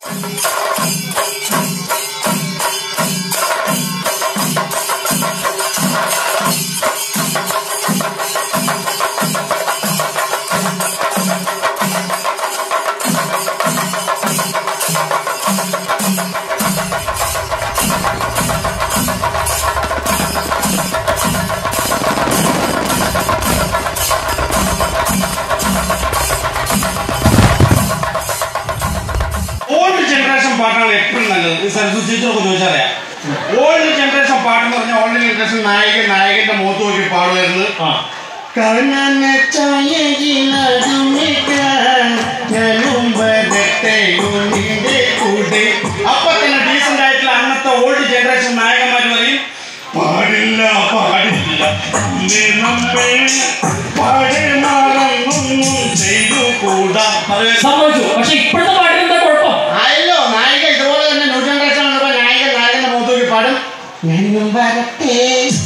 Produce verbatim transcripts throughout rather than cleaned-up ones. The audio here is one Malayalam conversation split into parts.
ഓൾഡ് ജനറേഷൻ പാട്ടെന്ന് പറഞ്ഞാൽ ഓൾഡ് ജനറേഷൻ നായകൻ നായകന്റെ മുഖത്ത് നോക്കി പാടുമായിരുന്നു. അപ്പൊ തന്നെ ഡീസന്റ് ആയിട്ടുള്ള അന്നത്തെ ഓൾഡ് ജനറേഷൻ നായകന്മാർ പറയും പാടില്ല പാടില്ല ചെയ്തു കൂടാ. പക്ഷെ ഇപ്പോഴത്തെ പാട്ടിനെന്താ കുഴപ്പം? ആയല്ലോ നായിക ഇതുപോലെ തന്നെ ന്യൂ ജനറേഷൻ നായകൻ നായകന്റെ മുഖത്ത് നോക്കി പാടും. ഞാനും വരട്ടെ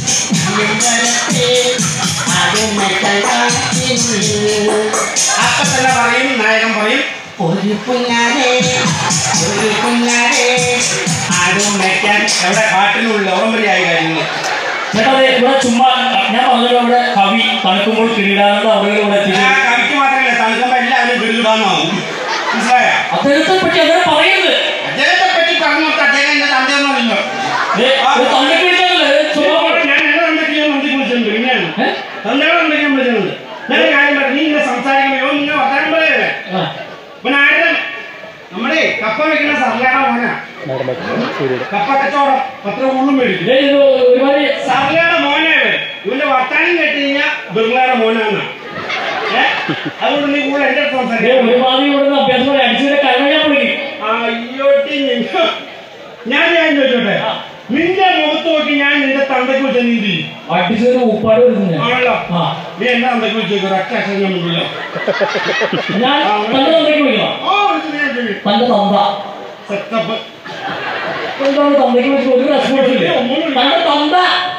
അപ്പൊ തന്നെ പറയും നായകൻ പറയും ഒരു പുന്നാരെ ഒരു പുന്നാരെ ആടും വെക്കാൻ. എവിടെ കാട്ടിനുള്ള ഓർമ്മയായി കാര്യങ്ങൾ. ചേട്ടാ ഇവിടെ ചുമ്മാ ഞാൻ പറഞ്ഞത് അവിടെ കവി തണുക്കുമ്പോൾ കിരീടാനന്ദ അവരുടെ കവിക്ക് മാത്രമല്ല തണുക്കുമ്പോ എല്ലാവരും കിരീടാനാവും. മനസ്സിലായ? അദ്ദേഹത്തെ പറ്റി അങ്ങനെ പറയുന്നത് അദ്ദേഹത്തെ പറ്റി പറഞ്ഞു നോക്കാം. അദ്ദേഹം എന്റെ തന്തയൊന്നുമില്ല. തന്തയ്ക്ക് വിളിച്ചതല്ലേ? ഞാൻ എന്റെ തന്തയ്ക്ക് ഞാൻ നന്ദി വിളിച്ചിട്ടുണ്ട്. പിന്നെയാണ് തന്തയുടെ തന്തയ്ക്ക് ഞാൻ വിളിച്ചിട്ടുണ്ട്. ഞാൻ കാര്യം പറഞ്ഞു നീ ഇങ്ങനെ സംസാരിക്കുമ്പോ നിങ്ങൾ വർത്താനം പറയല്ലേ. പിന്നെ ആയിരം നമ്മുടെ കപ്പ വെക്കുന്ന സർലയുടെ മോനാ. കപ്പ കച്ചവടം പത്ര ഉള്ളും മേടിക്കും. സർലയുടെ മോനെ ഇവന്റെ വർത്താനം കേട്ട് കഴിഞ്ഞാൽ ബിർളയുടെ മോനാണ്. അതുകൊണ്ട് നീ കൂടെ എന്റെ അടുത്ത് സംസാരിക്കും. അയ്യോട്ടി ഞാൻ ഞാൻ ചോദിച്ചോട്ടെ നിന്റെ മുഖത്ത് നോക്കി ഞാൻ നിന്റെ തന്തയ്ക്ക് വെച്ച നീ ചെയ്യും ഉപ്പാട് ആണല്ലോ. നീ എന്റെ തന്തയ്ക്ക് വെച്ച് ഒരൊറ്റ അക്ഷരം ഞാൻ മുണ്ടല്ലോ. സെറ്റപ്പ് എന്താണ് തന്തയ്ക്ക് വെച്ച് ഒരു റെസ്പോൺസിബിലിറ്റി? തന്റെ തന്ത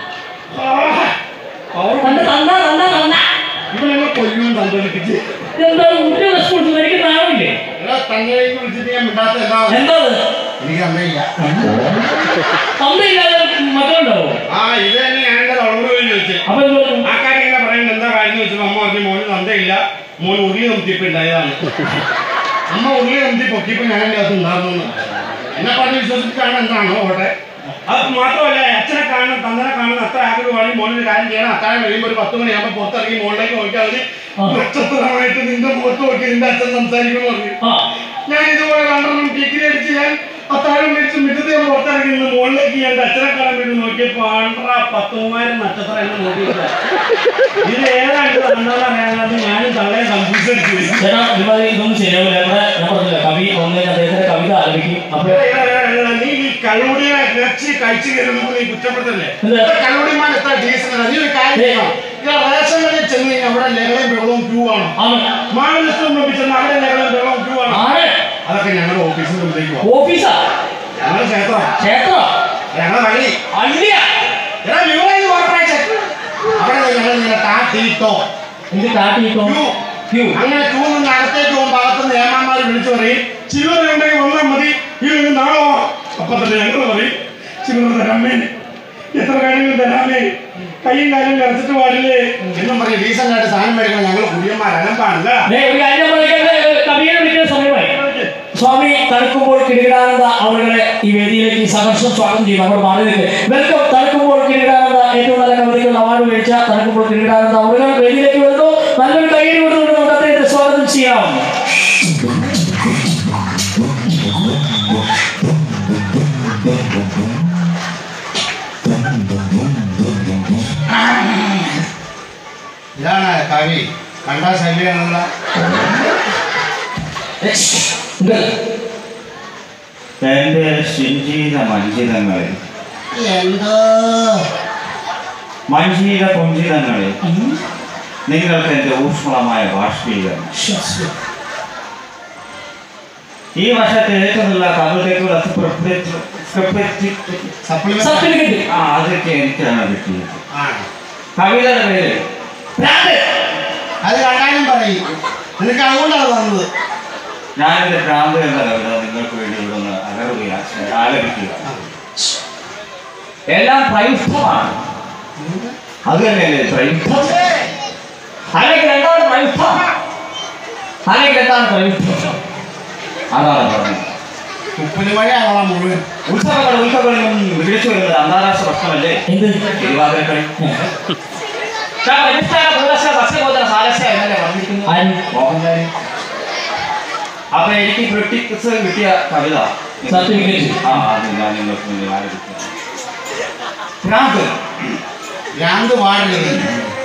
തന്റെ തന്ത തന്ത തന്ത ഇവനെ കൊല്ലും തന്തടിപ്പിച്ച് എന്താ ഒരു റെസ്പോൺസിബിലിറ്റി? എനിക്ക് നാവില്ലേ തന്തയിലേക്ക് വിളിച്ചിട്ട് ഞാൻ മിണ്ടാത്ത എന്താ എന്താ എനിക്ക് തന്തയില്ല. തന്തയില്ലാതെ മക്കളുണ്ടാവോ? ആ ഇത് തന്നെ ഞാൻ എന്റെ തുടർന്ന് പോയി ചോദിച്ചു. അപ്പൊ ആ കാര്യം ഇങ്ങനെ പറയുന്നത് എന്താ കാര്യം വെച്ചപ്പോ അമ്മ പറഞ്ഞു മോന് തന്തയില്ല, മോൻ ഉരുളി നമ്തിപ്പ് ഉണ്ടായതാണ്. അമ്മ ഉരുളി നമ്തി പൊക്കിയപ്പോ ഞാൻ എന്റെ അത് ഉണ്ടായിരുന്നു. എന്നെ പറഞ്ഞ് വിശ്വസിച്ചാണ് എന്താണോ ഓട്ടെ. അത് മാത്രമല്ല അച്ഛനെ കാണണം തന്തനെ കാണണം അത്ര ആഗ്രഹമാണ്. മോനൊരു കാര്യം ചെയ്യണം. അത്താഴം കഴിയുമ്പോൾ ഒരു പത്ത് മണിയാകുമ്പോൾ പുറത്തിറങ്ങി മോളിലേക്ക് നോക്കിയാൽ അവര് നക്ഷത്രമായിട്ട് നിന്റെ മുഖത്ത് നോക്കി നിന്റെ അച്ഛൻ സംസാരിക്കുന്നു പറഞ്ഞു. ഞാൻ ഇതുപോലെ രണ്ടെണ്ണം ഡിഗ്രി അടിച്ച് ഞാൻ അത്താഴം കഴിച്ച് മിറ്റത്ത് ഞാൻ പുറത്തിറങ്ങി നിന്ന് മുകളിലേക്ക് ഞാൻ അച്ഛനെ കാണാൻ വേണ്ടി നോക്കിയപ്പോ ആണ്ട്ര പത്ത് മൂവായിരം നക്ഷത്രം എന്നെ നോക്കിയില്ല. ഇത് ഏതാണ്ട് തന്നാന്ന് അറിയാതെ ഞാനും തള്ളയെ കൺഫ്യൂസ് അടിച്ചു. ഇതൊന്നും ശരിയാവില്ല. കവി ഒന്നേ അദ്ദേഹത്തിന്റെ കവിത ആരംഭിക്കും. നീ ഈ കള്ളുടിയെ ലക്ഷി കഴിച്ചു കയറുമ്പോൾ നീ കുറ്റപ്പെടുത്തല്ലേ? കള്ളുടിമാൻ എത്ര ഡീസന്റ്. നീ ഒരു കാര്യം ചെയ്യണം. റേഷൻ കടയിൽ ചെന്ന് കഴിഞ്ഞാൽ അവിടെ ലഹളയും വെള്ളവും ക്യൂ ആണ്. മാനലിസ്റ്റൊന്നും ചെന്ന് അവിടെ ലഹളയും വെള്ളവും ക്യൂ ആണ്. അതൊക്കെ ഞങ്ങളുടെ ഓഫീസിന് മുമ്പിലേക്ക് പോകും. ഓഫീസാ ഞങ്ങളുടെ ക്ഷേത്രം ക്ഷേത്രം ഞങ്ങളുടെ വഴി അല്ല അവിടെ ഞങ്ങൾ ഇങ്ങനെ താട്ടിയിട്ടോ എന്ത് താട്ടിയിട്ടോ അങ്ങനെ ക്യൂ നിന്ന് അകത്തേക്ക് പോകുമ്പോൾ അകത്തുനിന്ന് ഏമാന്മാർ വിളിച്ചു പറയും ചില്ലറുണ്ടെങ്കിൽ വന്നാൽ മതി. ഇത് നാളോ അപ്പൊ തന്നെ ഞങ്ങൾ പറയും ചില്ലറ തരാമേ, എത്ര കാര്യങ്ങൾ തരാമേ, കൈയും കാലും കരച്ചിട്ട് പാടില്ലേ എന്നും പറയും. ഡീസന്റ് ആയിട്ട് സാധനം മേടിക്കണം. ഞങ്ങൾ കുടിയന്മാർ അലമ്പാണല്ല. കവിയെ വിളിക്കുന്ന സമയമായി. സ്വാമി തണുക്കുമ്പോൾ കിരീടാനന്ദ അവരുടെ ഈ വേദിയിലേക്ക് സഹർഷം സ്വാഗതം ചെയ്യും. നമ്മൾ മാറി നിൽക്കുക. വെൽക്കം. തണുക്കുമ്പോൾ കിരീടാനന്ദ ഏറ്റവും നല്ല കവിതകൾ അവാർഡ് മേടിച്ച തണുക്കുമ്പോൾ കിരീടാനന്ദ അവരുടെ വേദിയിലേക്ക് വരുന്നു. നല്ലൊരു കൈയ്യടി കൊടുത്തുകൊണ്ട് നമുക്ക് അദ്ദേഹത്തെ സ്വാഗതം ചെയ്യാം. ഇതാണ് കവി. കണ്ടാ ശല്യാണല്ല. എന്റെ ശിഞ്ചീത മഞ്ചിതങ്ങളെ എന്തോ മഞ്ചീത കുഞ്ചിതങ്ങളെ നിങ്ങൾക്ക് എന്റെ ഊഷ്മളമായ ബാഷ്പീകരണം. ഈ വർഷത്തെ ഏറ്റവും നല്ല കവിതയ്ക്കുള്ള അതൊക്കെ എനിക്കാണ് കിട്ടിയത്. കവിതയുടെ പേര് അത് കണ്ടാലും പറയും. നിനക്ക് അതുകൊണ്ടാണ് വന്നത്. ഞാനെന്റെ ഭ്രാന്ത് എന്ന കവിത നിങ്ങൾക്ക് വേണ്ടി ഇവിടെ ആലപിക്കുക. എല്ലാം പ്രയുക്തമാണ്. അത് തന്നെയല്ലേ പ്രയുക്തം? അല്ലെങ്കിൽ എന്താണ് പ്രയുക്തം? അല്ലെങ്കിൽ എന്താണ് പ്രയുക്തം? അതാണ് പറഞ്ഞത്. ഉപ്പിനുമഴയാണോ മുഴുവൻ ഉത്സവങ്ങൾ ഉത്സവങ്ങളിലും വിളിച്ചു വരുന്നത് അന്താരാഷ്ട്ര പ്രശ്നമല്ലേ എന്ത് തിരുവാതിരക്കളി. അപ്പൊ എനിക്ക് ക്രിട്ടിക്സ് കിട്ടിയ കവിത സർട്ടിഫിക്കറ്റ്. ആ അത് ഞാൻ നിങ്ങൾക്ക് മുന്നിൽ ആരംഭിക്കുന്നു. ഭ്രാന്ത് ഭ്രാന്ത് പാടുന്നത്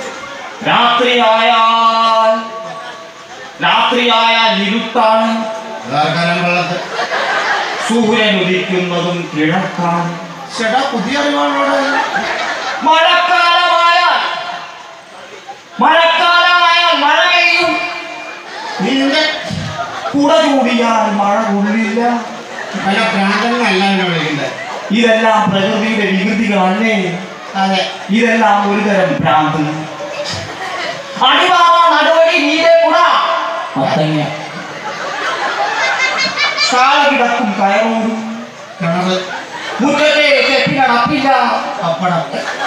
രാത്രിയായാൽ രാത്രിയായാൽ ഇരുട്ടാണ്. അതാർക്കാലം വെള്ളത്ത് സൂര്യൻ ഉദിക്കുന്നതും കിഴക്കാണ്. ചേട്ടാ പുതിയ അറിവാണോട്. മഴക്കാലമായാൽ മഴക്കാലമായാൽ മഴ പെയ്യും. നിന്റെ കുട ചൂടിയാൽ മഴ കൊള്ളില്ല. പല ഭ്രാന്തനല്ല എന്നെ വിളിക്കുന്നത്. ഇതെല്ലാം പ്രകൃതിയുടെ വികൃതികളല്ലേ? അതെ. ഇതെല്ലാം ഒരു തരം ഭ്രാന്ത്. അടിവാവ നടുവഴി നീലെ കുട മത്തങ്ങ ശാല കിടക്കും കയറോടും കിണറ് മുറ്റത്തെ കെട്ടിനടപ്പില്ല പപ്പടം.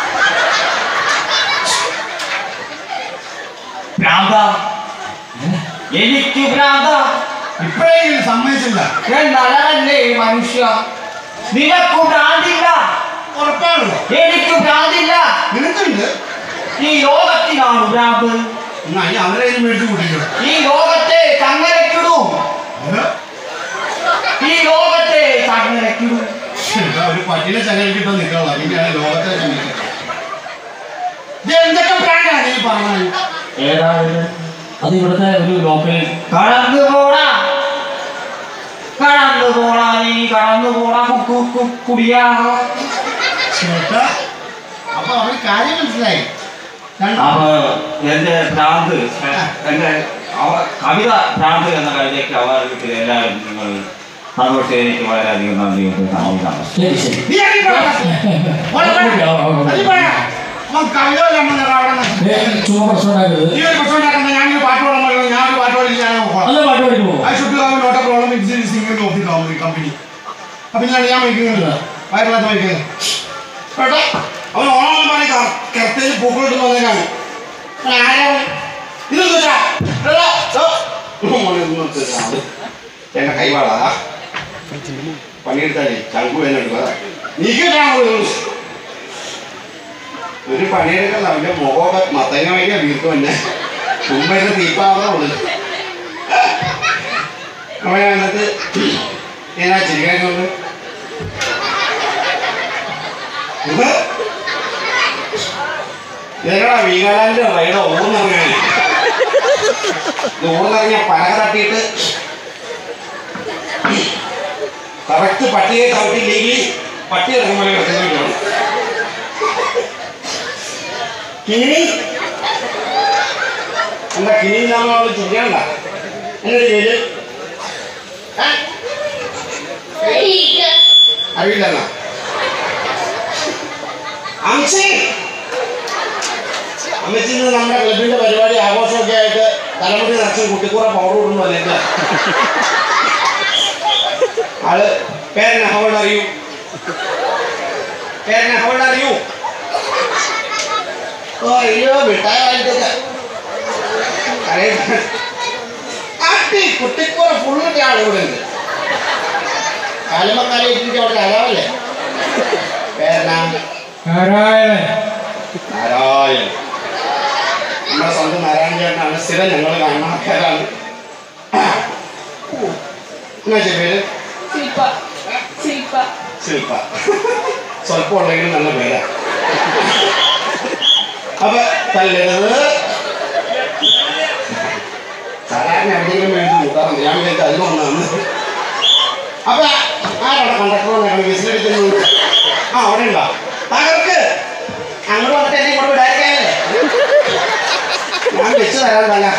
ഭ്രാന്ത എനിക്ക് ഭ്രാന്ത ഇപ്പോഴെങ്കിലും സമ്മതിച്ചില്ല. എന്നല്ലേ മനുഷ്യ നിനക്ക് ഭ്രാന്തില്ല. ഉറപ്പാണല്ലോ. എനിക്ക് ഭ്രാന്തില്ല. നിനക്കുണ്ട്. ഈ ലോകത്തിനാണ് ഭ്രാന്ത്. എന്നാ ഈ അവരെ മേടിച്ച് കൂട്ടിക്കോ. ഈ ലോകത്തെ ചങ്ങലക്കിടൂ. ഈ ലോകത്തെ ചങ്ങലക്കിടൂ. ഒരു പട്ടിനെ ചങ്ങലക്കിട്ടോ നിൽക്കാനുള്ള പിന്നെയാണ് ലോകത്തെ ചങ്ങലക്കിട്ടത്. എന്തൊക്കെ പ്രാണ്ടാണ് നീ പറഞ്ഞത്? ഏതാണ് അത്? ഇവിടുത്തെ ഒരു ലോക്കൽ. കടന്നു പോടാ കടന്നു പോടാ നീ കടന്നു പോടാ കുക്കു കുടിയാ. ചേട്ടാ അപ്പൊ അവന് കാര്യം മനസ്സിലായി. അപ്പൊ എന്റെ ഭ്രാന്ത് എന്റെ കവിത ഭ്രാന്ത് എന്ന കവിതയ്ക്ക് അവാർഡ് കിട്ടിയത് എല്ലാവരും നിങ്ങൾ അതുകൊണ്ട് എനിക്ക് വളരെയധികം നന്ദി. ശരി ശരി. നീ അടി പറ. അടി പറ. അവൻ കവിത ചുമ പ്രശ്നം ഉണ്ടാക്കരുത്. നീ ഒരു പ്രശ്നം ഉണ്ടാക്കുന്ന ഞാനൊരു പാട്ട് പാടാൻ പറയുന്നത് ഞാനൊരു പാട്ട് പാടി ഞാൻ നല്ല പാട്ട് പഠിക്കുമോ? I should have not a problem in singing of the company. അപ്പൊ ഞാൻ ഞാൻ വയ്ക്കുന്നില്ല. വയറില്ലാത്ത വയ്ക്കുന്നത് കേട്ടോ. അവൻ ഓണം പറഞ്ഞ കറക്റ്റേജ് പൂക്കളിട്ട് വന്നേക്കാണ്. എന്റെ കൈവാളാ പണിയെടുത്താലേ ചങ്കു എന്നെടുക്കുക. നീക്കിട്ടാണ് ഒരു പണിയെടുക്കല്ല. അവന്റെ മുഖമൊക്കെ മത്തങ്ങ വയ്ക്കാൻ വീർക്കും എന്നെ മുമ്പ് എന്നെ തീപ്പാവുന്ന ഉള്ളത്. അവൻ അതിനകത്ത് ഞാനാ ചിരിക്കാനുണ്ട്. ഇതെന്നാ വീഗാലാൻഡിന്റെ റൈഡ് ഊർന്നിറങ്ങാൻ. ഇത് ഊർന്നിറങ്ങിയ പലക തട്ടിയിട്ട് കറക്റ്റ് പട്ടിയെ ചവിട്ടിയില്ലെങ്കിൽ പട്ടി ഇറങ്ങുമ്പോൾ കിടക്കുന്നു. കിണി എന്താ കിണിയില്ലാന്ന് ചിരിക്കണ്ട. എന്നൊരു പേര് അറിയില്ലെന്നാ അമ്മച്ചി അമ്മച്ചിന്ന് നമ്മുടെ ക്ലബിന്റെ പരിപാടി ആഘോഷമൊക്കെ ആയിട്ട് തലമുടി നിറച്ച് കുട്ടിക്കൂറ പൗഡർ ഇടുന്നു. അല്ലെങ്കിൽ ആള് പേരനെ ഹൗഡ് അറിയൂ പേരനെ ഹൗഡ് അറിയൂ ഓ അയ്യോ മിഠായി വാങ്ങിച്ചത് ആട്ടി കുട്ടിക്കൂറ ഫുള്ളിന്റെ ആൾ ഇവിടെ ഉണ്ട്. കാലമക്കാലം ഇട്ടിട്ട് അവിടെ രാജാവല്ലേ പേരനാ നാരായണൻ. നാരായണൻ നമ്മുടെ സ്വന്തം നാരായണ ചേട്ടനാണ്. സ്ഥിരം ഞങ്ങൾ കാണുന്ന ആൾക്കാരാണ്. എന്നാ പേര് ശില്പ. സ്വല്പം ഉണ്ടെങ്കിലും നല്ല പേരാ. അപ്പൊ തല്ലരുത്. സാധാരണ എവിടെയെങ്കിലും വേണ്ടി കൂട്ടാറുണ്ട്. ഞാൻ വിചാരിച്ചു അതിന് വന്നതാണ്. അപ്പൊ ആരാണ് കണ്ടക്ടർ വിസിലടിക്കുന്നത്? ആ അവിടെ ഉണ്ടോ? തകർക്ക് അങ്ങോട്ട് വന്നിട്ട് എന്നെ ഇങ്ങോട്ട് വിടാതിരിക്കാനല്ലേ ഞാൻ വെച്ച് തരാൻ തന്നെ.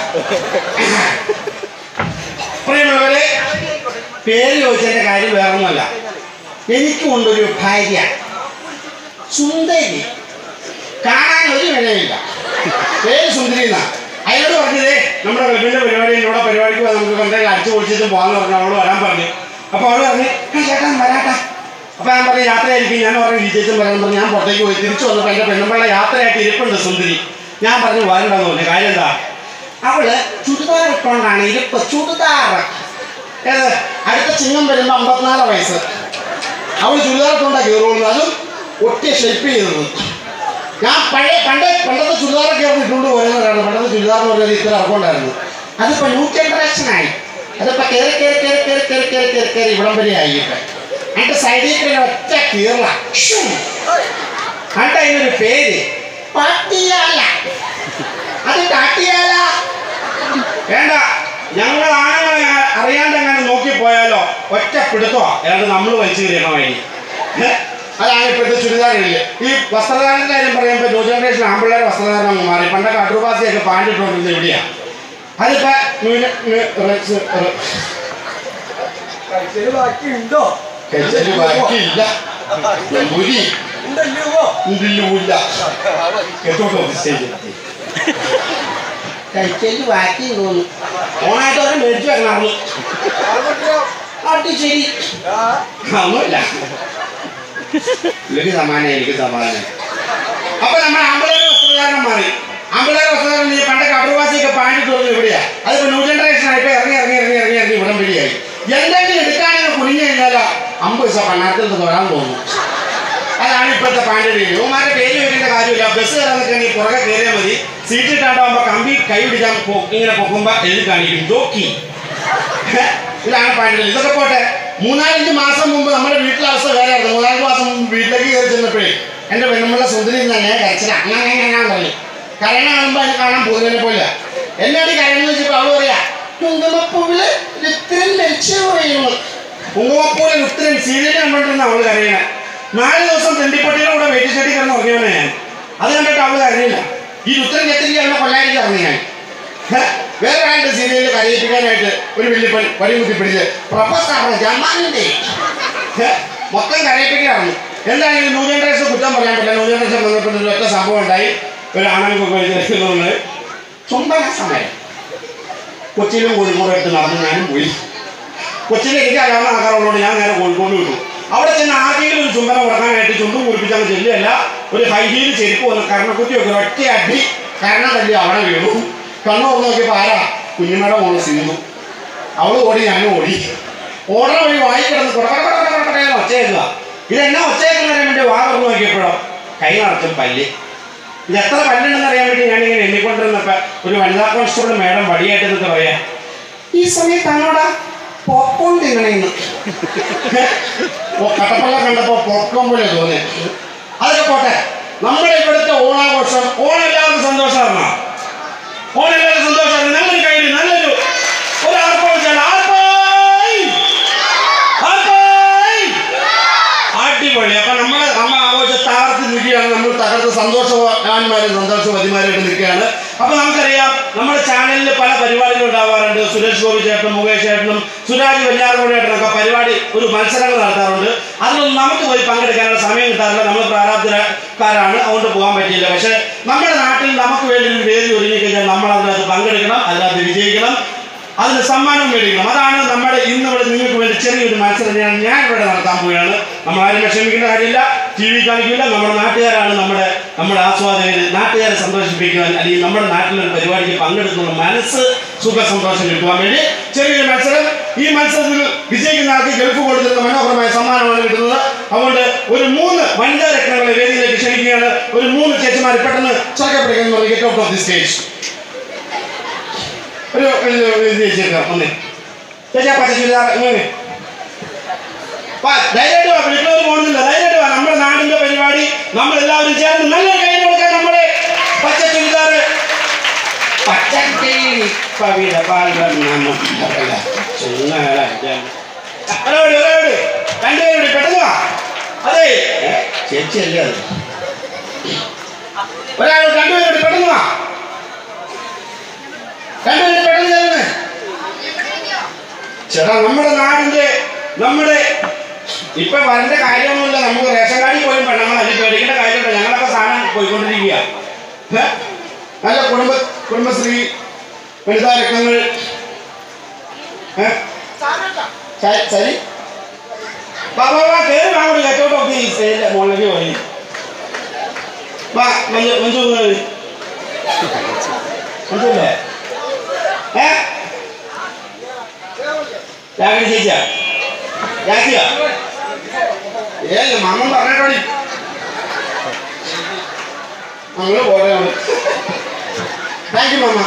പ്രിയമുള്ളവരെ, പേര് ചോദിച്ചതിന്റെ കാര്യം വേറൊന്നുമല്ല. എനിക്കുണ്ടൊരു ഭാര്യ സുന്ദരി. കാണാൻ ഒരു വിലയില്ല. പേര് സുന്ദരി എന്നാ. അയാളോട് പറഞ്ഞതേ നമ്മുടെ ക്ലബിന്റെ പരിപാടി ഇവിടെ പരിപാടിക്ക് നമുക്ക് എന്തെങ്കിലും അടിച്ചു പൊളിച്ചിട്ട് പോകാന്ന് പറഞ്ഞു. അവള് വരാൻ പറഞ്ഞു. അപ്പൊ അവള് പറഞ്ഞു ചേട്ടാ വരാട്ടാ അപ്പൊ ഞാൻ പറഞ്ഞ യാത്രയായിരിക്കും. ഞാൻ പറഞ്ഞു വിജയിച്ചും പറയാൻ പറഞ്ഞു. ഞാൻ പുറത്തേക്ക് പോയി തിരിച്ചു വന്നപ്പോൾ എൻ്റെ പെണ്ണുമ്പിള്ള യാത്രയായിട്ട് ഇരിപ്പുണ്ട് സുന്ദരി. ഞാൻ പറഞ്ഞു വരണ്ടെന്ന് പറഞ്ഞു. കാര്യം എന്താ, അവള് ചുരിദാർ ഇട്ടുകൊണ്ടാണ് ഇരിപ്പ്. ചുരിദാർ ഏത് അടുത്ത ചിങ്ങം വരുമ്പോൾ അമ്പത്തിനാല് വയസ്സ്. അവൾ ചുരിദാർ ഇട്ടുകൊണ്ടാണ് കയറുള്ളൂ. അതും ഒട്ടിയ ഷെയ്പ്പ് ചെയ്തത്. ഞാൻ പഴയ പണ്ട് പണ്ടത്തെ ചുരിദാറൊക്കെ ആയിരുന്നു ഇട്ടുകൊണ്ട് പോരുന്നവരാണ്. പണ്ടത്തെ ചുരിദാർ എന്ന് പറഞ്ഞാൽ ഇത്ര ഇറക്കമുണ്ടായിരുന്നു. അതിപ്പോൾ ന്യൂ ജനറേഷനായി. അതിപ്പോൾ കയറി കയറി കയറി കയറി കയറി കയറി കയറി കയറി ഇവിടം വരെ ആയി. ഇപ്പം അതിൻ്റെ സൈഡിൽ കൂടെ ഒറ്റ കീറല. എന്നിട്ട് അതിനൊരു പേര് പാട്ടിയാല. അത് കാട്ടിയാല വേണ്ട. ഞങ്ങൾ ആണുങ്ങളെ അറിയാണ്ട് എങ്ങനെ നോക്കിപ്പോയാലോ ഒറ്റ പിടുത്തോ ഏതാണ്ട് നമ്മൾ വലിച്ചു കയറിയണം വഴി. അതാണ് ഇപ്പോഴത്തെ ചുരിദാറില്ല. ഈ വസ്ത്രധാരണ കാര്യം പറയുമ്പോൾ ന്യൂ ജനറേഷൻ ആമ്പിള്ളേരെ വസ്ത്രധാരണം മാറി. പണ്ടൊക്കെ അടൂർവാസിയൊക്കെ പാണ്ടിട്ടുകൊണ്ടിരുന്നത് എവിടെയാണ്. അതിപ്പോൾ ബാക്കിയുണ്ടോ? ബാക്കിയില്ല. കഴിച്ചേക്ക് ബാക്കി തോന്നുന്നു. ഓണായിട്ട് അവരെ മേടിച്ചു വെക്കണമായിരുന്നു. അത് ശരി. ഒന്നുമില്ല. എനിക്ക് സമാനം എനിക്ക് സമാനം. അപ്പൊ നമ്മൾ ആമ്പിളേരെ വസ്ത്രധാരണം മാറി. ആമ്പിളേരെ വസ്ത്രധാരണം പണ്ടൊക്കെ അടൂർവാസിയൊക്കെ പാണ്ടിട്ട് തോന്നുന്നു എവിടെയാ. അതിപ്പോ ന്യൂ ജനറേഷൻ ആയിട്ട് ഇറങ്ങി ഇറങ്ങി ഇറങ്ങി ഇറങ്ങി ഇറങ്ങി ഇവിടം പിടിയായി. എന്തെങ്കിലും എടുക്കാണെങ്കിൽ കുനിഞ്ഞു കഴിഞ്ഞാലോ അമ്പത് ദിവസം പണ്ണാത്തിൽ നിന്ന് തൊഴാൻ തോന്നുന്നു. അതാണ് ഇപ്പോഴത്തെ പാൻഡരി. യുവമാരുടെ പേര് വയ്ക്കേണ്ട കാര്യമില്ല. ബസ് കയറാൻ നിൽക്കണമെങ്കിൽ പുറകെ കയറിയാൽ മതി. സീറ്റിട്ടാണ്ടാകുമ്പോൾ കമ്പി കൈ പിടിക്കാൻ ഇങ്ങനെ പൊക്കുമ്പോൾ എഴുതി കാണിക്കും ജോക്കി. ഇതാണ് പാൻഡരി. ഇതൊക്കെ പോട്ടെ. മൂന്നാലഞ്ച് മാസം മുമ്പ് നമ്മുടെ വീട്ടിലെ അവസ്ഥ വേറെ ആയിരുന്നു. മൂന്നാലഞ്ച് മാസം മുമ്പ് വീട്ടിലേക്ക് കയറി ചെന്നപ്പോഴേ എൻ്റെ പെണ്ണുമ്പിള്ള സുന്ദരി തന്നെ കരച്ചില്ല. അങ്ങനെ അങ്ങനെ പറഞ്ഞു. കരയണ കാണുമ്പോൾ അതിന് കാണാൻ പോകുന്നതിനെ പോലെ. എന്നോട് കരയെന്ന് വെച്ചപ്പോൾ അവള് പറയാ കുങ്കുമപ്പൂവില് ലുത്രൻ മരിച്ചു പറയുന്നു. കുങ്കുമപ്പൂവിലെ ലുത്രൻ സീരിയൽ കണ്ടിരുന്ന അവള് കരയണേ. നാല് ദിവസം തെണ്ടിപ്പട്ടിയുടെ കൂടെ വെയിറ്റ് ഷെഡി കിടന്ന് ഉറങ്ങിയവനെ ഞാൻ. അത് കണ്ടിട്ട് അവള് കരയില്ല. ഈ ലുത്രൻ കെത്തിരിക്കുക അവനെ കൊല്ലായിരിക്കും ഇറങ്ങി ഞാൻ. വേറെ ആയിട്ട് സീരിയലിൽ കരയിപ്പിക്കാനായിട്ട് ഒരു വെള്ളിപ്പൻ വടി കുത്തിപ്പിടിച്ച് പ്രൊഫസർ ജമാലിന്റെ മൊത്തം കരയിപ്പിക്കുകയാണ്. എന്തായാലും ന്യൂ ജനറേഷൻ കുറ്റം പറയാൻ പറ്റില്ല. ന്യൂ ജനറേഷൻ വന്നപ്പോൾ ഒരു ഒറ്റ സംഭവം ഉണ്ടായി. ഒരു ആണുങ്ങൾക്ക് കഴിക്കുന്നത് ചുംബന സമയം കൊച്ചിയിലും കോഴിക്കോടും എടുത്ത് നടന്ന് ഞാനും പോയി. കൊച്ചിയിൽ എനിക്ക് അറിയാവുന്ന ആൾക്കാരുള്ളതുകൊണ്ട് ഞാൻ നേരെ കോഴിക്കോട് വിട്ടു. അവിടെ ചെന്ന് ആദ്യം ഒരു ചുംബനം ഉറക്കാനായിട്ട് ചുണ്ടും കുറിപ്പിച്ചാൽ ചെല്ലുകയല്ല. ഒരു ഹൈ ഹീൽ ചെരുപ്പ് വന്ന് കർണക്കുത്തി വെക്കുന്നു. ഒറ്റ അടി കരണം തല്ലി അവിടെ വീണു. കണ്ണു തുറന്ന് നോക്കിയപ്പോൾ ആരാ? കുഞ്ഞുമയുടെ മോള് സിന്ധു. അവള് ഓടി ഞാനും ഓടി. ഓടണ വഴി വായി കിടന്ന് കൊടക്കടക്കടക്കടക്കടയെന്ന് ഒച്ചയേക്കുക. ഇതെന്നാ ഒച്ചയേക്കുന്ന അറിയാൻ വേണ്ടി വാ തുറന്ന് നോക്കിയപ്പോഴോ കൈ നിറച്ചും പല്ല്. ഇത് എത്ര പല്ലുണ്ടെന്ന് അറിയാൻ വേണ്ടി ഞാനിങ്ങനെ എണ്ണിക്കൊണ്ടിരുന്നപ്പോൾ ഒരു വനിതാ കോൺസ്റ്റബിൾ മേഡം വടിയായിട്ട് എന്നൊക്കെ പറയാ ഈ സമയത്ത് അങ്ങോട്ടാ പോപ്കോൺ തിന്നണേന്ന്. കട്ടപ്പള്ള കണ്ടപ്പോൾ പോപ്കോൺ പോലെ തോന്നി. അതൊക്കെ പോട്ടെ. നമ്മുടെ ഇവിടുത്തെ ഓണാഘോഷം ഓണെല്ലാവർക്കും സന്തോഷമാണോ? ഓണെല്ലാവർക്കും സന്തോഷമാണ്. നല്ലൊരു കയ്യിൽ നല്ലൊരു ഒരു ആർപ്പോച്ചാൽ ആർപ്പായി ആർപ്പായി അടിപൊളി. അപ്പൊ നമ്മള് നമ്മ ആഘോഷം തകർത്ത് നിൽക്കുകയാണ്. നമ്മൾ തകർത്ത് സന്തോഷവാന്മാരും സന്തോഷവതിമാരായിട്ട് നിൽക്കുകയാണ്. അപ്പൊ നമുക്കറിയാം നമ്മുടെ ചാനലിൽ പല പരിപാടികൾ ഉണ്ടാവാറുണ്ട്. സുരേഷ് ഗോപി ചേട്ടനും മുകേഷ് ചേട്ടനും സുരാജ് വെഞ്ഞാറമൂടിയേട്ടനൊക്കെ പരിപാടി ഒരു മത്സരങ്ങൾ നടത്താറുണ്ട്. അതിലൊന്നും നമുക്ക് പോയി പങ്കെടുക്കാനുള്ള സമയം കിട്ടാറില്ല. നമ്മൾ പ്രാരാബ്ധക്കാരാണ്, അതുകൊണ്ട് പോകാൻ പറ്റിയില്ല. പക്ഷെ നമ്മുടെ നാട്ടിൽ നമുക്ക് വേണ്ടി ഒരു വേദി ഒരുങ്ങി കഴിഞ്ഞാൽ നമ്മൾ അതിനകത്ത് പങ്കെടുക്കണം, അതിനകത്ത് വിജയിക്കണം, അതിന് സമ്മാനം മേടിക്കണം. അതാണ് നമ്മുടെ ഇന്ന് ഇവിടെ നിങ്ങൾക്ക് വേണ്ടി ചെറിയൊരു മത്സരം ഞാൻ ഞാൻ ഇവിടെ നടത്താൻ പോവുകയാണ്. നമ്മൾ ആരും വിഷമിക്കേണ്ട കാര്യമില്ല. ടി വി കാണിക്കില്ല. നമ്മുടെ നാട്ടുകാരാണ് നമ്മുടെ നമ്മുടെ ആസ്വാദകർ. നാട്ടുകാരെ സന്തോഷിപ്പിക്കുവാൻ അല്ലെങ്കിൽ നമ്മുടെ നാട്ടിലൊരു പരിപാടിക്ക് പങ്കെടുക്കുന്ന മനസ്സ് സുഖ സന്തോഷം കിട്ടുവാൻ വേണ്ടി ചെറിയൊരു മത്സരം. ഈ മത്സരത്തിൽ വിജയിക്കുന്ന ആൾക്ക് ഗൾഫ് കൊടുത്തിരുന്ന മനോഹരമായ സമ്മാനമാണ് കിട്ടുന്നത്. അതുകൊണ്ട് ഒരു മൂന്ന് വനിതാ രത്നങ്ങളെ വേദിയിലേക്ക് ക്ഷണിക്കുകയാണ്. ഒരു മൂന്ന് ചേച്ചിമാർ പെട്ടെന്ന് ചർക്കപ്പെടുന്ന get out of the stage. ഒരു ചേച്ചിയേക്കാം ഒന്നേ ചേച്ചാ പച്ച ചുരിദാർ ഇങ്ങനെ ധൈര്യമായിട്ട് വാ. വീട്ടിലോട്ട് പോകുന്നില്ല. ധൈര്യമായിട്ട് വാ. നമ്മുടെ നാടിന്റെ പരിപാടി നമ്മളെല്ലാവരും ചേർന്ന് നല്ലൊരു കൈ കൊടുക്കാൻ. നമ്മുടെ പച്ച ചുരിദാർ പച്ചക്കറി പവിട പാൽവീട് രണ്ടുപേരോട് പെട്ടെന്ന് വാ. അതെ ചേച്ചിയല്ലേ അത്. ഒരാൾ രണ്ടുപേരോട് പെട്ടെന്ന് വാ. രണ്ടുപേരും പെട്ടെന്ന് ചേർന്ന്. ചേട്ടാ നമ്മുടെ നാടിന്റെ നമ്മുടെ ഇപ്പൊ വരേണ്ട കാര്യമൊന്നുമില്ല. നമുക്ക് റേഷൻ കാർഡിൽ പോലും പെണ്ണങ്ങൾ അതിന് പേടിക്കേണ്ട കാര്യമുണ്ട്. ഞങ്ങളൊക്കെ സാധനം പോയിക്കൊണ്ടിരിക്കുക. നല്ല കുടുംബ കുടുംബശ്രീ വനിതാ രത്നങ്ങൾ സരി വാ വാ വാ കയറി വാങ്ങോട്ട് കെട്ടോട്ട് ഒക്കെ ഈ സ്റ്റേജിന്റെ മുകളിലേക്ക് പോയി വാ മഞ്ജു മഞ്ജു മഞ്ജുല്ലേ ഏ രാഗിണി ചേച്ചിയാ രാജിയാ ഏ മാമൻ പറഞ്ഞോടി അങ്ങനെ പോരെ താങ്ക് യു മാമ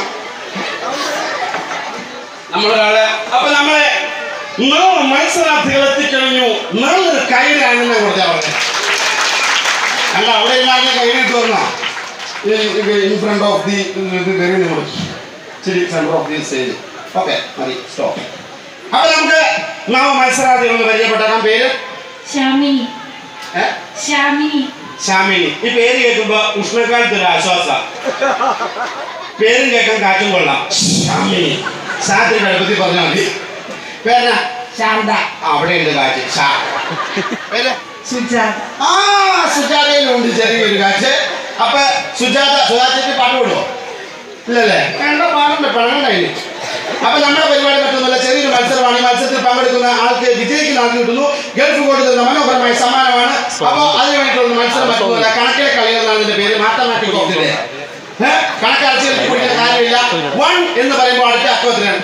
നമ്മളൊരാളെ അപ്പൊ നമ്മളെ നാല് മത്സരാർത്ഥികൾ എത്തിക്കഴിഞ്ഞു നല്ലൊരു കയ്യിലാണെന്ന് കൊടുത്താ പറഞ്ഞത് അല്ല അവിടെ ഇല്ലാതെ കയ്യിൽ ഇട്ട് വന്നോ in front of the very ശരി centre of the stage okay മതി സ്റ്റോപ്പ് അപ്പൊ നമുക്ക് നവ മത്സരാർത്ഥികൾ പരിചയപ്പെട്ടേക്കാം പേര് ശ്യാമിനി ശ്യാമിനി ശ്യാമിനി ഈ പേര് കേൾക്കുമ്പോ ഉഷ്ണക്കാലത്ത് ഒരു ആശ്വാസ പേരും കേൾക്കാൻ കാറ്റും കൊള്ളാം ശ്യാമിനി ശാന്തിയുടെ അടുപ്പത്തിൽ പറഞ്ഞാൽ മതി പേര് ശാന്ത അവിടെ ഉണ്ട് കാറ്റ് ഷാ പേര് സുജാത ആ സുജാതയിലുണ്ട് ചെറിയൊരു കാറ്റ് അപ്പൊ സുജാത സുജാതയ്ക്ക് പാട്ട് കൊടുക്കോ ഇല്ലല്ലേ കണ്ട പാടുണ്ട് പണണ്ടായിന് അപ്പൊ നമ്മുടെ പരിപാടി പറ്റുന്നില്ല ചെറിയൊരു മത്സരമാണ് ഈ മത്സരത്തിൽ പങ്കെടുക്കുന്ന ആൾക്ക് വിജയിക്കുന്ന ആൾക്ക് കിട്ടുന്നു ഗൾഫ് കൊടുക്കുന്ന മനോഹരമായ സമ്മാനമാണ് അപ്പൊ അതിനു വേണ്ടിയിട്ടുള്ള മത്സരം പറ്റുന്നില്ല കണക്കിലെ കളികൾ എന്നാണ് ഇതിന്റെ പേര് മാത്തമാറ്റിക് ഓഫിന്റെ കണക്കരച്ചിൽ കുടിക്കുന്ന കാര്യമില്ല വൺ എന്ന് പറയുമ്പോൾ അടുത്ത അക്കത്തിനാണ്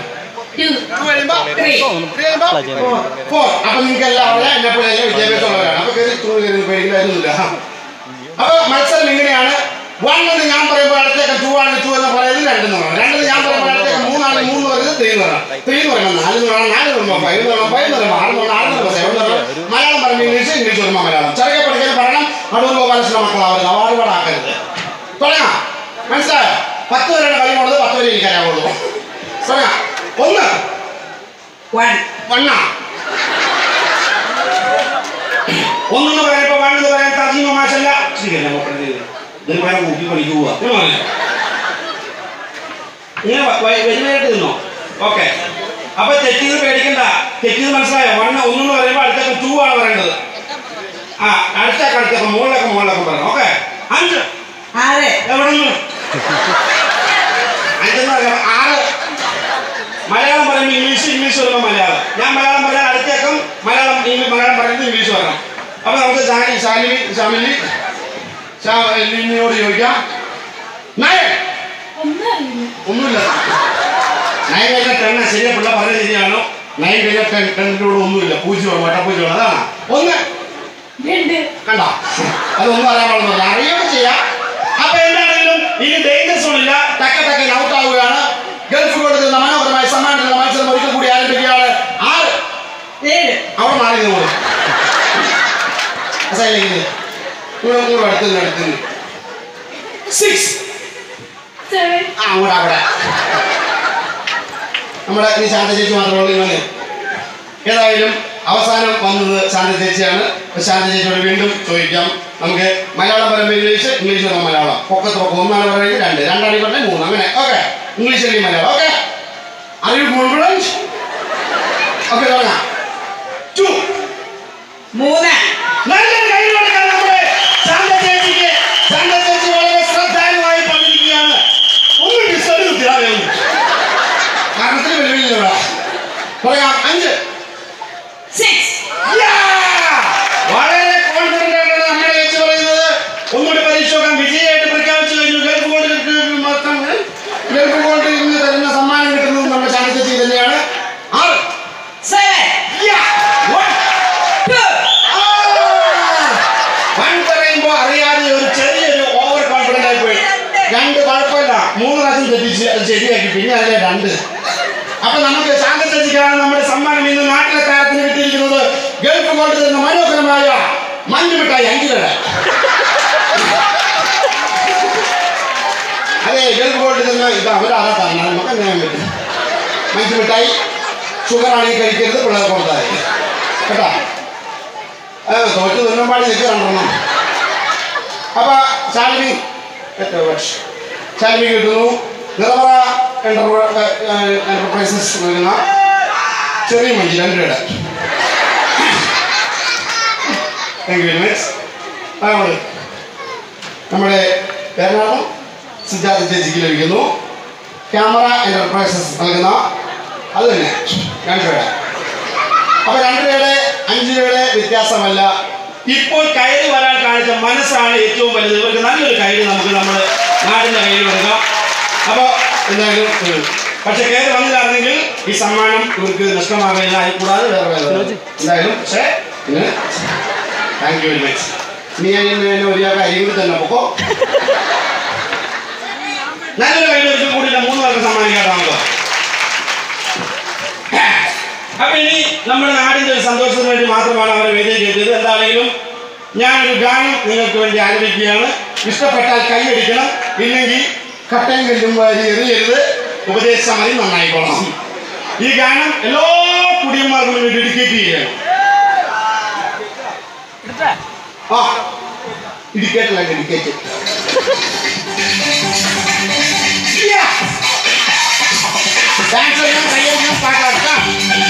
അപ്പൊ നിങ്ങൾക്ക് എല്ലാവരും എന്നെപ്പോലെ വിദ്യാഭ്യാസമുള്ളവരാണ് അപ്പൊ കയറി പേടിക്കുന്നതായിരുന്നില്ല അപ്പൊ മത്സരം ഇങ്ങനെയാണ് വൺ എന്ന് ഞാൻ പറയുമ്പോൾ അടുത്തേക്ക് ടു ആണ് ടു എന്ന് പറയുന്നത് രണ്ടെന്ന് പറയാം രണ്ടെന്ന് ഞാൻ പറയുമ്പോൾ അടുത്തേക്ക് മൂന്നാണ് മൂന്ന് പറയുന്നത് ത്രീ എന്ന് പറയാം ത്രീ എന്ന് പറയുമ്പോൾ നാല് എന്ന് പറയാം നാല് പറയുമ്പോൾ ഫൈവ് എന്ന് പറയുമ്പോൾ ഫൈവ് എന്ന് പറയുമ്പോൾ ആറ് എന്ന് ആറ് എന്ന് പറയുമ്പോൾ സെവൻ എന്ന് പറയുമ്പോൾ മലയാളം പറയുമ്പോൾ ഇംഗ്ലീഷ് ഇംഗ്ലീഷ് പറയുമ്പോൾ മലയാളം ചെറിയ പഠിക്കാൻ പറയണം അടൂർ ഗോപാലകൃഷ്ണ മക്കളാവരുത് അവാർഡാക്കരുത് തുടങ്ങാം മനസ്സിലായോ പത്ത് പേരുടെ കളി പോണത് പത്ത് പേര് എനിക്കറിയാവുള്ളൂ തുടങ്ങാം ഒന്ന് വൺ വണ്ണ ഒന്നെന്ന് പറയുമ്പോ വൺ എന്ന് പറയാൻ തർജീമ മാഷല്ല ഇതിന് പറയാൻ കൂട്ടി പഠിക്കു പോവാ ഇങ്ങനെ വലുതായിട്ട് നിന്നോ ഓക്കെ അപ്പൊ തെറ്റിയത് പേടിക്കണ്ട തെറ്റിയത് മനസ്സിലായോ വണ്ണ ഒന്നെന്ന് പറയുമ്പോ അടുത്തൊക്കെ ടൂ ആണ് പറയേണ്ടത് ആ അടുത്തൊക്കെ അടുത്തൊക്കെ മുകളിലൊക്കെ മുകളിലൊക്കെ പറയണം ഓക്കെ അഞ്ച് ആറ് എവിടെ നിന്ന് അഞ്ചെന്ന് പറയാം ആറ് മലയാളം പറയുമ്പോൾ ഇംഗ്ലീഷ് ഇംഗ്ലീഷ് പറയുമ്പോൾ മലയാളം ഞാൻ മലയാളം പറയാൻ അടുത്തേക്കും മലയാളം മലയാളം പറയുന്നത് ഇംഗ്ലീഷ് പറയണം അപ്പൊ നമുക്ക് ശാലി ശാലിനി ശാമിലി ശാലിനിയോട് ചോദിക്കാം നയൻ ഒന്നുമില്ല നയൻ കഴിഞ്ഞ ടെണ്ണ ശരിയാ പിള്ള പറഞ്ഞ ശരിയാണോ നയൻ കഴിഞ്ഞ ടെൻ ടെന്നിലൂടെ ഒന്നുമില്ല പൂജ്യമാണ് വട്ടപ്പൂജ്യമാണ് അതാണ് ഒന്ന് കണ്ടോ അതൊന്നും അറിയാൻ പാടുന്നില്ല അറിയുകയൊക്കെ ചെയ്യാം അപ്പൊ എന്താണെങ്കിലും ഇനി ഡേഞ്ചർ സോൺ ഇല്ല തക്ക തക്ക ഔട്ട് ആവുകയാണ് ഗൾഫ് കൊടുക്കുന്ന മനോഹരമായ സമ്മാനത്തിനുള്ള മത്സരം ഒരിക്കൽ കൂടി ആരംഭിക്കുകയാണ് ആറ് ഏഴ് അവിടെ മാറി നമ്മൾ അടുത്ത് അടുത്ത് സിക്സ് അങ്ങോട്ട് അവിടെ നമ്മുടെ ഈ ശാന്ത ചേച്ചി മാത്രമേ ഉള്ളൂ ഇങ്ങനെ ഏതായാലും അവസാനം വന്നത് ശാന്ത ചേച്ചിയാണ് ശാന്ത ചേച്ചിയോട് വീണ്ടും ചോദിക്കാം നമുക്ക് മലയാളം പറയുമ്പോൾ ഇംഗ്ലീഷ് ഇംഗ്ലീഷ് പറയുമ്പോൾ മലയാളം പൊക്കത്ത് പൊക്കം ഒന്നാണ് പറയുന്നത് രണ്ട് രണ്ടാണ് പറഞ്ഞാൽ മൂന്ന് അങ്ങനെ ഓക്കെ ഇംഗ്ലീഷ് അല്ലെങ്കിൽ Malayalam okay are you confident okay തുടങ്ങാം ടു മൂന്ന് നല്ലൊരു കൈ കൊടുക്കാൻ നമ്മുടെ ശാന്ത ചേച്ചിക്ക് ശാന്ത ചേച്ചി വളരെ ശ്രദ്ധാലുമായി പറഞ്ഞിരിക്കുകയാണ് ഒന്നും ഡിസ്റ്റർബ് കുത്തിയാതെ കാരണത്തിന് വെല്ലുവിളിയില്ല പറയാം അഞ്ച് സിക്സ് വളരെ കോൺഫിഡന്റ് ആയിട്ടാണ് നമ്മുടെ ചേച്ചി പറയുന്നത് ഒന്നുകൂടി പരീക്ഷ നോക്കാം വിജയമായിട്ട് പ്രഖ്യാപിച്ചു കഴിഞ്ഞു ഗൾഫ് ഗോൾഡ് ഗൾഫ് ഗോൾഡ് ഇന്ന് തരുന്ന സമ്മാനം കിട്ടുന്നത് നമ്മുടെ ശാന്ത ചേച്ചി തന്നെയാണ് ആറ് വൺ പറയുമ്പോ അറിയാതെ ഒരു ചെറിയൊരു ഓവർ കോൺഫിഡന്റ് ആയി പോയി രണ്ട് കുഴപ്പമില്ല മൂന്ന് പ്രാവശ്യം തെറ്റിച്ച് അത് ശരിയാക്കി പിന്നെ അതിലെ രണ്ട് അപ്പൊ നമുക്ക് ശാന്ത ചേച്ചിക്കാണ് നമ്മുടെ സമ്മാനം ഇന്ന് നാട്ടിലെ താരത്തിന് കിട്ടിയിരിക്കുന്നത് ഗൾഫ് ഗോൾഡ് തരുന്ന മനോഹരമായ മഞ്ഞുമിഠായി അഞ്ചു കട അതെ ഗൾഫ് ഗോൾഡ് തരുന്ന ഇത് അവരാറാ തന്നെ നമുക്ക് എങ്ങനെ പറ്റും മഞ്ഞുമിഠായി ഷുഗർ ആണെങ്കിൽ കഴിക്കരുത് പിള്ളേർ കൊടുത്താൽ കേട്ടാ തോറ്റ് തിന്നാൻ പാടി നിൽക്കുക രണ്ടെണ്ണം അപ്പൊ ശാലിനി ശാലിനി കിട്ടുന്നു നിറവറ എന്റർപ്രൈസസ് നൽകുന്ന ചെറിയ മഞ്ചി രണ്ട് രൂപയുടെ താങ്ക് യു വെരി മച്ച് നമ്മൾ നമ്മുടെ എറണാകുളം സുജാത ചേച്ചിക്ക് ലഭിക്കുന്നു ക്യാമറ എന്റർപ്രൈസസ് നൽകുന്ന അത് തന്നെ രണ്ട് രൂപയുടെ അപ്പൊ രണ്ട് രൂപയുടെ അഞ്ച് രൂപയുടെ വ്യത്യാസമല്ല. ഇപ്പോൾ കയറി വരാൻ കാണിച്ച മനസ്സാണ് ഏറ്റവും വലുത്. ഇവർക്ക് നല്ലൊരു കയറി നമുക്ക് നമ്മുടെ നാടിൻ്റെ കയ്യിൽ കൊടുക്കാം. അപ്പോൾ എന്തായാലും പക്ഷെ കയറി വന്നില്ലായിരുന്നെങ്കിൽ ഈ സമ്മാനം ഇവർക്ക് നഷ്ടമാകില്ല. കൂടാതെ വേറെ വേറെ എന്തായാലും പക്ഷേ ഇന്ന് താങ്ക് യു വെരി മച്ച്. ഇനി ഞാൻ ഒരു കാര്യം കൂടി തന്നെ പൊക്കോ. നല്ലൊരു കയ്യിൽ ഒരിക്കൽ കൂടിയില്ല മൂന്ന് പേർക്ക് സമ്മാനിക്കാം നമുക്ക്. അപ്പൊ ഇനി നമ്മുടെ നാടിന്റെ ഒരു സന്തോഷത്തിന് വേണ്ടി മാത്രമാണ് അവരെ വേദിയിൽ ചെയ്തത്. എന്താണെങ്കിലും ഞാനൊരു ഗാനം നിങ്ങൾക്ക് വേണ്ടി ആരംഭിക്കുകയാണ്. ഇഷ്ടപ്പെട്ടാൽ കൈയടിക്കണം, ഇല്ലെങ്കിൽ കട്ടയും കല്ലും വാരി എറിയരുത്. ഉപദേശം മതി, നന്നായിക്കോളാം. ഈ ഗാനം എല്ലാ കുടിയന്മാർക്കും വേണ്ടി ഡെഡിക്കേറ്റ് ചെയ്യുകയാണ്. ആ ഇടിക്കേറ്റല്ല, ഡെഡിക്കേറ്റ്. ഡാൻസ് ചെയ്യാൻ കയ്യടിക്കാൻ പാട്ടാക്കാം.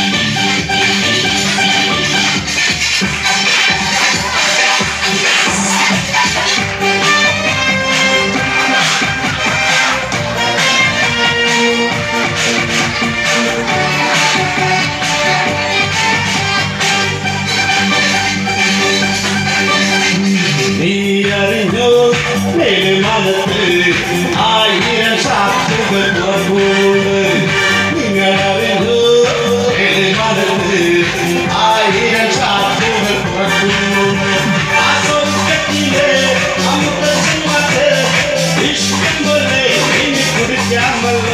ആയിരം സാക്ഷുകൾ പുറത്തുണ്ട്. നിങ്ങളറിഞ്ഞു മനത്ത് ആയിരം സാക്ഷുകൾ പുറത്തുണ്ട്. ആസ്വദിക്കത്തിലെ അമൃത സിംഹത്തെ ഇഷ്ടം പോലെ ഇനി കുടിക്കാമല്ലോ.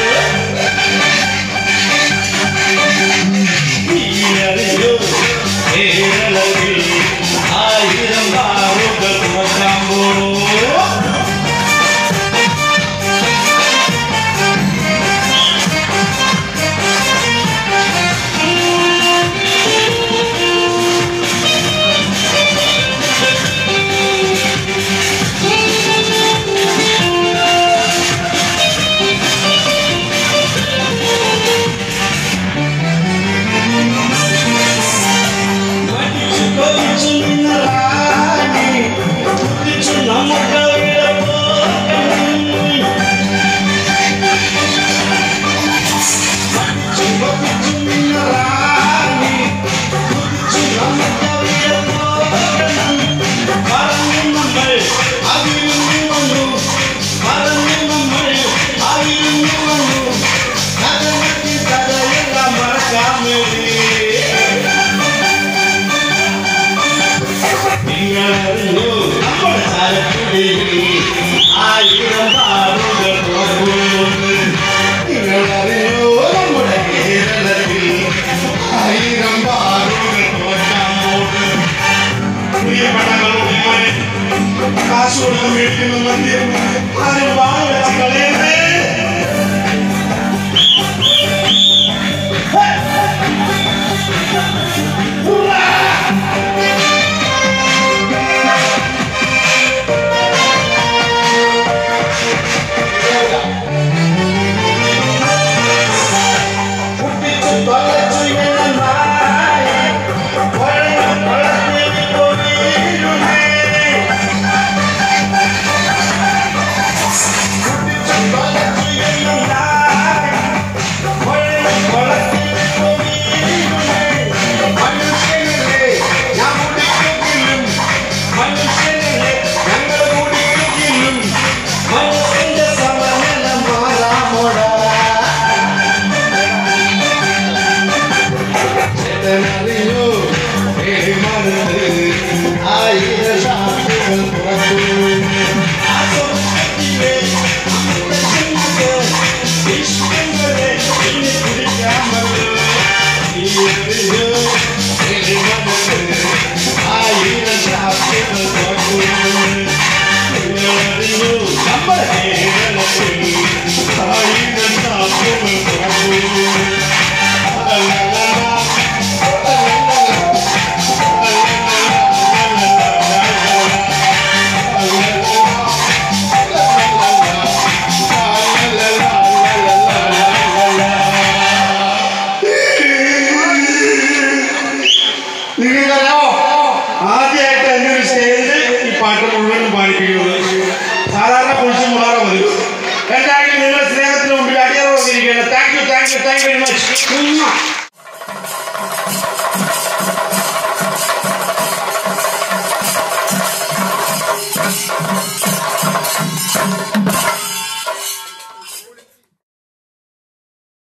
നീയറിഞ്ഞു കേരളത്തിൽ ആയിരം ബാറുകൾ പുറത്താൻ പോകുന്നു. കാശുകൊടുത്ത് മേടിക്കുന്ന മദ്യം ആരും വാങ്ങി വെച്ച് കളയരുത്. ആദ്യമായിട്ട് എന്നെ ഒരു സ്റ്റേജിൽ ഈ പാട്ട് മുഴുവനും പാടിപ്പിക്കുന്നത്. സാധാരണ കുളിച്ച് മുളാറ മതി. എന്തായാലും നിങ്ങളുടെ സ്നേഹത്തിന് മുമ്പിൽ അടിയറവിരിക്കുകയാണ്. Thank you thank you thank you very much. Thank you.